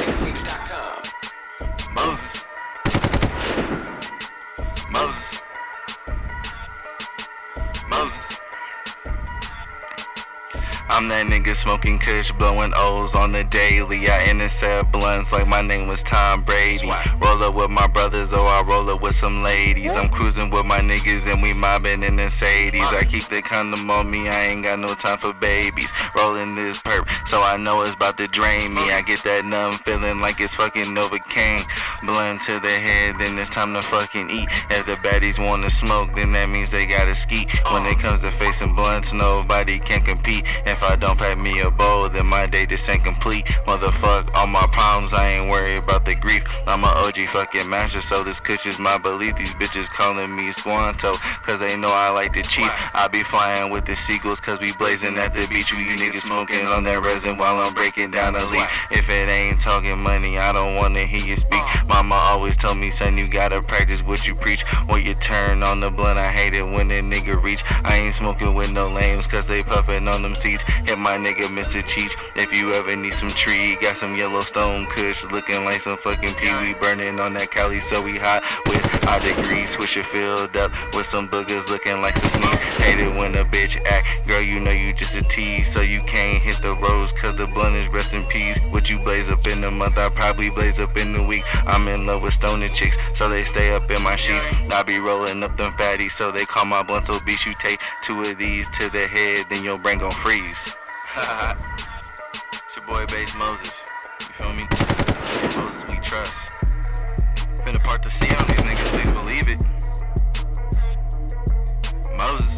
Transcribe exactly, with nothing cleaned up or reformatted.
mixtapes dot com. Moses. Moses. Moses. I'm that nigga smoking kush, blowing O's on the daily. I intercept blunts like my name was Tom Brady. Roll up with my brothers or I roll up with some ladies. I'm cruising with my niggas and we mobbing in the Sadies. I keep the condom on me, I ain't got no time for babies. Rolling this perp, so I know it's about to drain me. I get that numb feeling like it's fucking Novocaine. Blunt to the head, then it's time to fucking eat. If the baddies wanna smoke, then that means they gotta ski. When it comes to facing blunts, nobody can compete. If I don't pack me a bowl, then my day just ain't complete. Motherfuck all my problems, I ain't worried about the grief. I'm a O G fucking master, so this kush is my belief. These bitches calling me Squanto, cause they know I like to cheat. I be flying with the seagulls, cause we blazing at the beach. We niggas smoking on that resin while I'm breaking down the leaf. If it ain't talking money, I don't wanna hear you speak. Mama always told me, son, you gotta practice what you preach. Or you turn on the blunt, I hate it when a nigga reach. I ain't smoking with no lames, cause they puffin' on them seats. Hit my nigga Mister Cheech. If you ever need some tree, got some Yellowstone kush, looking like some fucking pee. We burning on that Cali, so we hot with high degrees. Switch it filled up with some boogers, looking like some sneeze. Hate it when a bitch act, girl, you know you just a tease. So you can't hit the roads, cause the blunt is rest in peace. What you blaze up in the month, I probably blaze up in the week. I'm in love with stoner chicks, so they stay up in my sheets. I be rolling up them fatties, so they call my blunts obese. You take two of these to the head, then your brain gon' freeze. It's your boy Bass Moses. You feel me? Moses we trust. Finna part the C on these niggas, please believe it. Moses.